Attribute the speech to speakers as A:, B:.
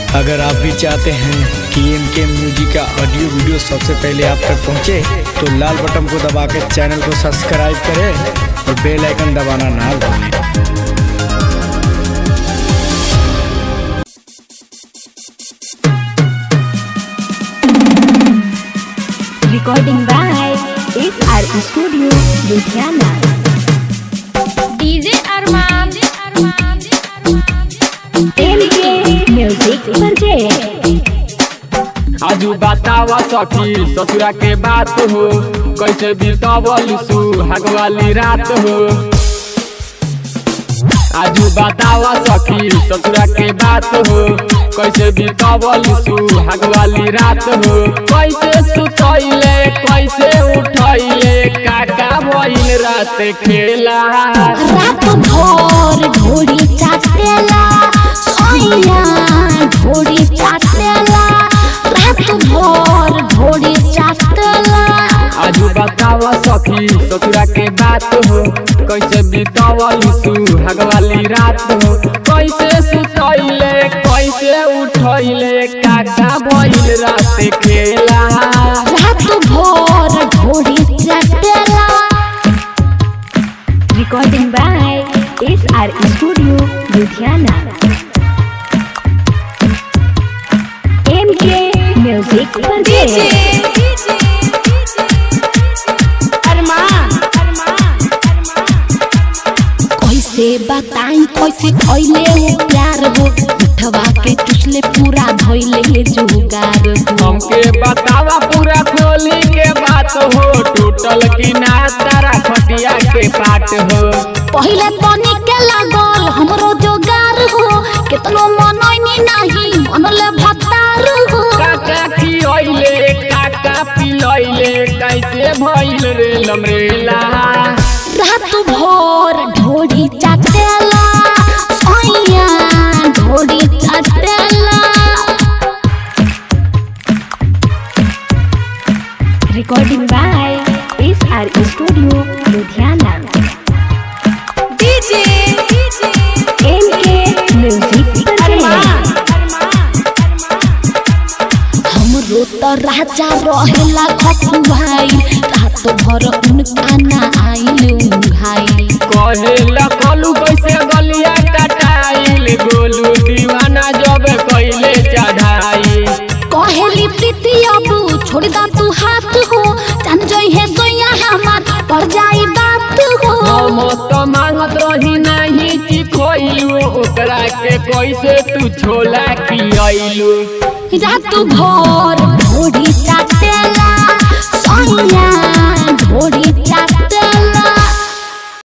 A: अगर आप भी चाहते हैं कि इनके म्यूजिक का ऑडियो वीडियो सबसे पहले आप तक पहुंचे, तो लाल बटन को दबा के चैनल को सब्सक्राइब करें और बेल आइकन दबाना ना भूलें।
B: Recording by SR Studio, Ludhiana. DJ Arman, music
C: आजू बतावा सखी ससुरा के बात हो, कैसे बीतवल सुहाग वाली रात हो। आजू बतावा सखी ससुरा के बात हो, कैसे बीतवल सुहाग वाली रात हो। कैसे सुतैले कैसे उठैले काका भइल रात खेला,
B: रात भर ढोड़ी चाटेला सैया ढोड़ी चाटेला, रात भर ढोड़ी चाटेला।
C: आजू बतावा सखी ससुरा के बात हो, कैसे बीतवल सुहाग वाली रात हो। कैसे सुतैले कैसे उठैले काका भइल रात खेला,
B: रात भर ढोड़ी चाटेला। Recording by SR Studio, Ludhiana. MK Music कैसे बताई कैसे खैले हो प्यार हो, उठवा के चुसले पूरा धोइले जुगार हो।
C: हमके बतावा पूरा खोली के बात हो, टूटल की ना तारा खटिया के पाट हो।
B: पहिले तनी के लागल हमरो जोगार हो, केतनो मनैनी नाही मनले भतार हो।
C: काका खियैले काका पिलैले कैसे भइल रे लमरेला,
B: रात भर ढोड़ी चाटेला सैया ढोड़ी चाटेला। Recording by SR Studio, Ludhiana. DJ MK Music हमरो तो राजा रहेला खपुआई, रात भर उनका ना आइल भाई।
C: कहेला कलू कैसे गलिया कटाइल, गोलू दीवाना जब कैले चढ़ाई।
B: कहेली प्रीति अब छोड़ दा तू हाथ हो, जान जई है सोया हमार पड़ जाई बात हो।
C: हम तो मांगत रही नहीं चिखोइलू, ओकरा के कैसे तू छोला खियैलू।
B: रात भर ढोड़ी चाट